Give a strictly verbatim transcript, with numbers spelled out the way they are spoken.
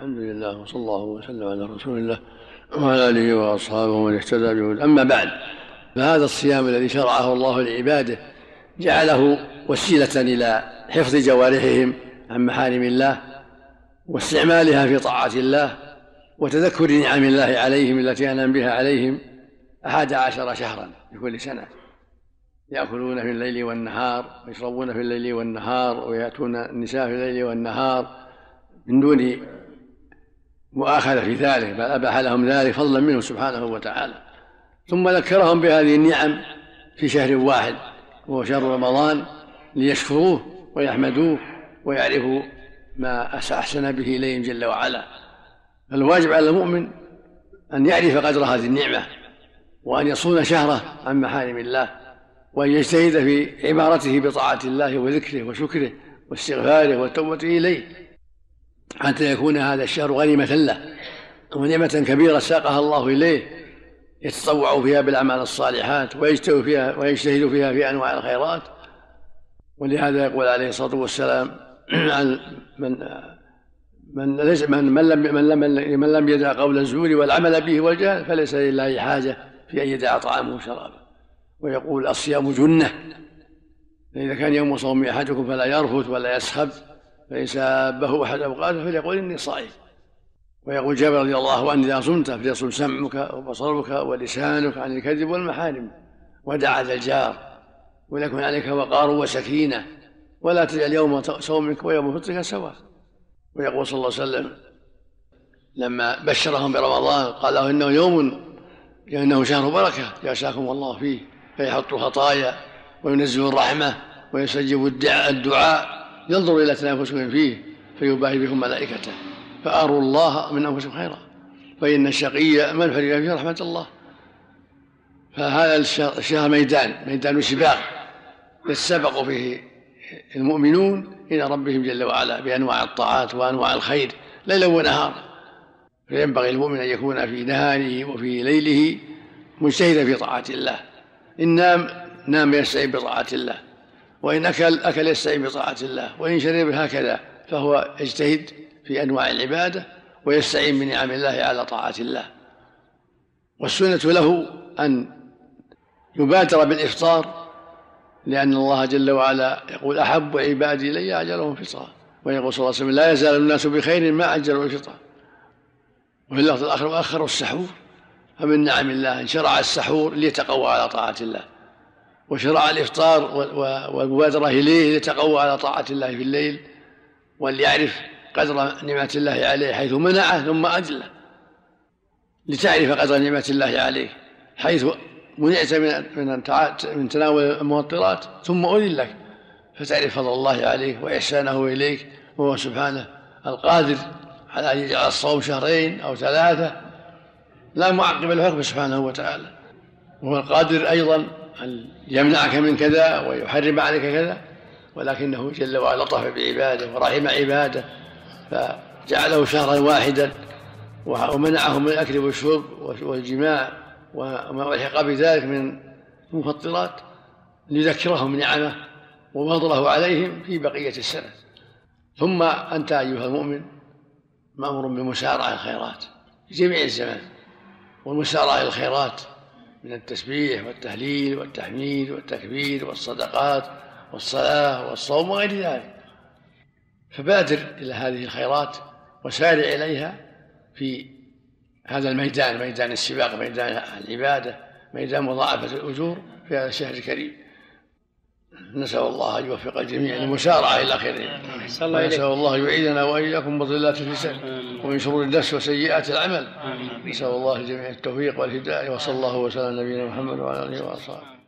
الحمد لله وصلى الله وسلم على رسول الله وعلى آله وأصحابه ومن اهتدى بهداه. أما بعد، فهذا الصيام الذي شرعه الله لعباده جعله وسيلة إلى حفظ جوارحهم عن محارم الله واستعمالها في طاعة الله وتذكر نعم الله عليهم التي أنعم بها عليهم أحد عشر شهرا في كل سنة، يأكلون في الليل والنهار ويشربون في الليل والنهار ويأتون النساء في الليل والنهار من دون مؤاخذة في ذلك، بل أباح لهم ذلك فضلا منه سبحانه وتعالى. ثم ذكرهم بهذه النعم في شهر واحد وهو شهر رمضان ليشكروه ويحمدوه ويعرفوا ما أحسن به إليهم جل وعلا. فالواجب على المؤمن أن يعرف قدر هذه النعمة وأن يصون شهره عن محارم الله وأن يجتهد في عبارته بطاعة الله وذكره وشكره واستغفاره والتوبة إليه حتى يكون هذا الشهر غنيمة له ونعمة كبيرة ساقها الله إليه يتطوع فيها بالأعمال الصالحات ويجتهد فيها ويجتهد فيها في أنواع الخيرات. ولهذا يقول عليه الصلاة والسلام عن من من ليس من من لم من لم من لم يدع قول الزور والعمل به والجهل فليس لله حاجة في أن يدع طعامه وشرابه. ويقول الصيام جنة، فإذا كان يوم صوم أحدكم فلا يرفث ولا يسخب، فإن سابه أحد أوقاته فليقول إني صائم. ويقول جابر رضي الله عنه إذا صمت فليصم سمعك وبصرك ولسانك عن الكذب والمحارم ودع على الجار وليكن عليك وقار وسكينة ولا تجعل يوم صومك ويوم فطرك سواء. ويقول صلى الله عليه وسلم لما بشرهم برمضان قال له إنه يوم إنه شهر بركة يعشاكم الله فيه فيحط الخطايا وينزل الرحمة ويستجيب الدعاء ينظر إلى تنافسهم فيه فيباهي بكم ملائكته فأروا الله من أنفسهم خيرا فإن الشقي من فرغ فيه رحمة الله. فهذا الشهر ميدان ميدان سباق يتسابق فيه المؤمنون إلى ربهم جل وعلا بأنواع الطاعات وأنواع الخير ليلا ونهارا. فينبغي المؤمن أن يكون في نهاره وفي ليله مجتهدا في طاعة الله. إن نام نام يستعين بطاعة الله، وإن أكل أكل يستعين بطاعة الله، وإن شرب هكذا فهو يجتهد في أنواع العبادة ويستعين بنعم الله على طاعة الله. والسنة له أن يبادر بالإفطار لأن الله جل وعلا يقول أحب عبادي إلي أجلهم فطرا، ويقول صلى الله عليه وسلم لا يزال الناس بخير ما عجلوا الفطر. وفي اللفظ الآخر وأخروا السحور. فمن نعم الله أن شرع السحور ليتقوى على طاعة الله، وشرع الإفطار والمبادرة إليه ليتقوى على طاعة الله في الليل وليعرف قدر نعمة الله عليه حيث منعه ثم أجله، لتعرف قدر نعمة الله عليه حيث منعت من تناول المفطرات ثم أذن لك فتعرف فضل الله عليه وإحسانه إليك، وهو سبحانه القادر على أن يجعل الصوم شهرين أو ثلاثة لا معقب الحكم سبحانه وتعالى، وهو القادر أيضا أن يمنعك من كذا ويحرم عليك كذا، ولكنه جل وعلا لطف بعباده ورحم عباده فجعله شهرا واحدا ومنعهم من الأكل والشرب والجماع وما ألحق بذلك من المفطرات ليذكرهم نعمه وفضله عليهم في بقية السنة. ثم أنت أيها المؤمن مأمور بمسارعة الخيرات في جميع الزمان، والمسارعة إلى الخيرات من التسبيح والتهليل والتحميد والتكبير والصدقات والصلاة والصوم وغير ذلك. فبادر إلى هذه الخيرات وسارع إليها في هذا الميدان، ميدان السباق، ميدان العبادة، ميدان مضاعفة الأجور في هذا الشهر الكريم. نسأل الله أن يوفق الجميع للمسارعة إلى خيره، ونسأل الله يعيذنا وإياكم بضلات الفتن ومن شرور النفس وسيئات العمل. نسأل الله الجميع التوفيق والهداية، وصلى الله وسلم على نبينا محمد وعلى آله وصحبه.